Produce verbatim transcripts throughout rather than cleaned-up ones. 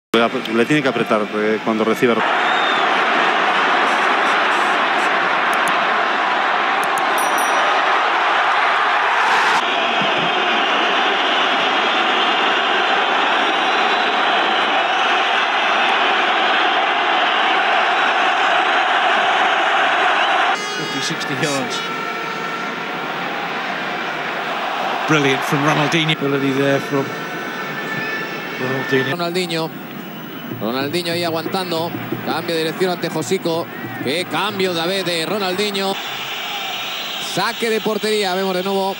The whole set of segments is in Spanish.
Le tiene que apretar eh, cuando recibe. fifty, sixty yards. Brilliant from Ronaldinho. Ability there from Ronaldinho. Ronaldinho. Ronaldinho ahí aguantando. Cambio de dirección ante Josico. Qué cambio de vez de Ronaldinho. Saque de portería. Vemos de nuevo.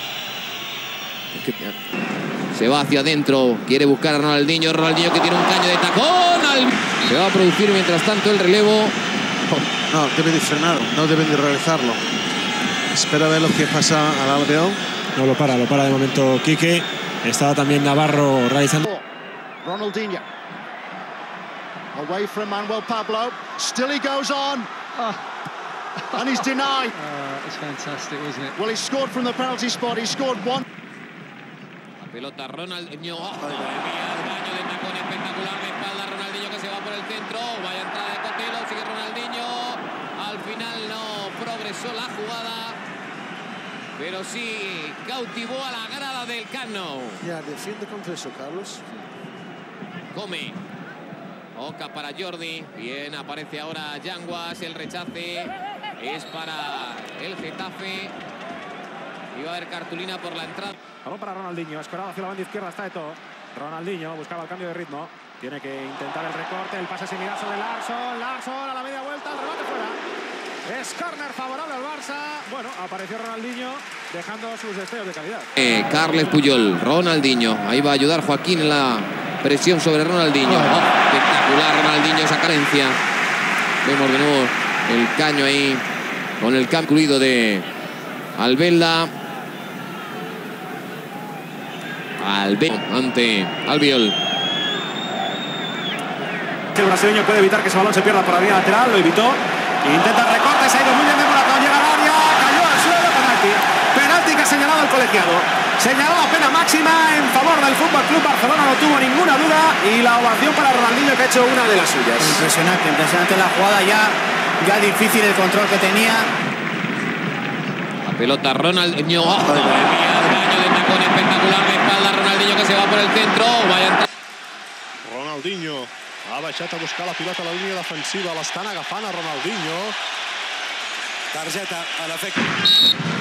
Se va hacia adentro. Quiere buscar a Ronaldinho. Ronaldinho que tiene un caño de tacón. Se va a producir mientras tanto el relevo. No, debe de frenar. No deben de realizarlo. Espera a ver lo que pasa al Albion. No lo para, lo para de momento Quique. Estaba también Navarro realizando. Ronaldinho. Away from Manuel Pablo. Still he goes on. Oh. And he's denied. Uh, it's fantastic, wasn't it? Well, he scored from the penalty spot. He scored one. La pelota Ronaldinho. Oh, madre mía, el baño de tacón espectacular de espalda. Ronaldinho que se va por el centro. Vaya entrada de Cotelo. Sigue Ronaldinho. Al final no progresó la jugada. Pero sí cautivó a la grada del Camp Nou. Ya, defiende contra eso, Carlos. Come. Oca para Jordi. Bien, aparece ahora Yanguas. El rechace es para el Getafe. Y va a haber cartulina por la entrada. Balón para Ronaldinho. Escorado hacia la banda izquierda. Está Eto'o. Ronaldinho buscaba el cambio de ritmo. Tiene que intentar el recorte. El pase sin mirar sobre Larsson. Larsson a la media vuelta. El remate fuera. Es córner favorable al Barça. Bueno, apareció Ronaldinho dejando sus destellos de calidad. Eh, Carles Puyol. Ronaldinho. Ahí va a ayudar Joaquín en la presión sobre Ronaldinho. Oh, espectacular Ronaldinho, esa carencia. Vemos de nuevo el caño ahí con el cambio incluido de Albelda. Albelda ante Albiol. El brasileño puede evitar que ese balón se pierda por la línea lateral. Lo evitó. Intenta el recorte. Se ha ido muy bien de Morata. Llega al área. Cayó al suelo. Penalti. Penalti que ha señalado el colegiado. Señaló pena máxima en favor del Fútbol Club Barcelona, no tuvo ninguna duda, y la ovación para Ronaldinho que ha hecho una de las suyas. Impresionante, impresionante la jugada, ya, ya difícil el control que tenía. La pelota Ronaldinho. Oh, madre mía, el baño de tacón espectacular de espalda. Ronaldinho que se va por el centro. Vaya entrar. Ronaldinho ha baixat a buscar la pilota a la línia defensiva. L'estan agafant a Ronaldinho. Targeta a l'efecte.